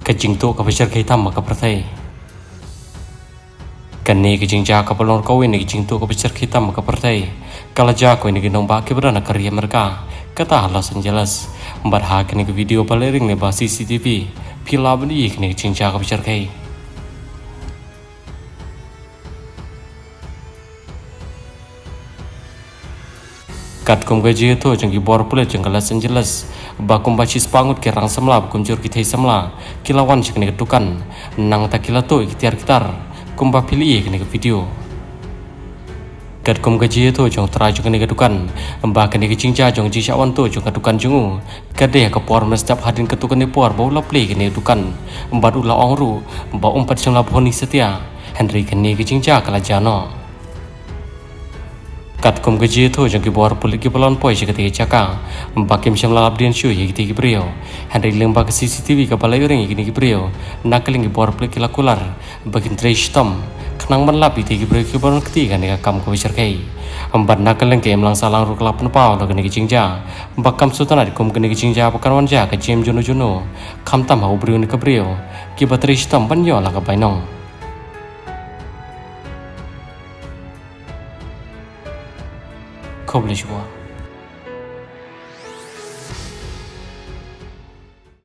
kajing tu kapisyar hitam maka pertai kani kajing ja kapalon kau ini kajing tu kapisyar hitam maka pertai kalau jago ini gendong baki berana karya mereka kata alasan jelas barha kini ke video palering ne ba CCTV pila beli kini kajing ja kapisyar kai kat kum gaji itu jengki bor pula jengkalas jelas bakum bacis pangut kerang semla kumjur kita semla kilawan cekni ketukan nang tak kila tu ikhtiar kumba pilih kini ke video kat kum gaji itu jeng teraju kini ketukan mbak kini kecingja jeng jisyawan tu jeng ketukan jengu kadeh ke por mestap hadin ketukan ni por bau lapli kini ketukan mbak ulah ongru mbak umpat jeng laboni setia Henry kini kecingja kalajano kat kum gaji itu jengki bor pulik kipalon poi jekati caka bakim syamla abdian syu yekiti kibrio Henry lembah ke CCTV kapalai orang yekini kibrio nakaling bor pulik kilakular bakin trash tom kenang menlap iti kibrio kibalon ketiga nika kam kebicar kai empat nakaling ke emlang salang ruklap nepau lo kini kicingja bakam sultan adi kum kini kicingja pakan wanja ke jem jono kam tam hau brio nika brio kibat trash tom banyo lah ke bainong kau boleh cuba